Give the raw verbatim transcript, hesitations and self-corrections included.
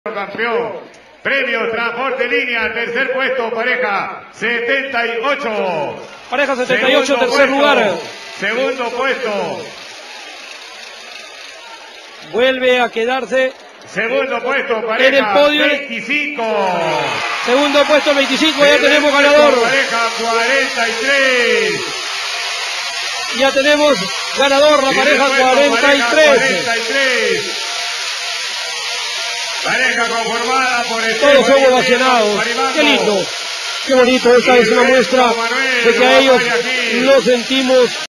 Campeón, premio transporte línea, tercer puesto, pareja setenta y ocho. Pareja setenta y ocho, Segundo tercer puesto, lugar. Segundo puesto. Vuelve a quedarse. Segundo puesto, pareja en el podio. veinticinco. Segundo puesto, veinticinco, ya tenemos ganador. Pareja cuarenta y tres. Ya tenemos ganador, la pareja cuarenta y tres. cuarenta y tres. Pareja conformada por el Todos somos ovacionados. Qué lindo, qué bonito. Esta es una muestra de que a ellos lo sentimos.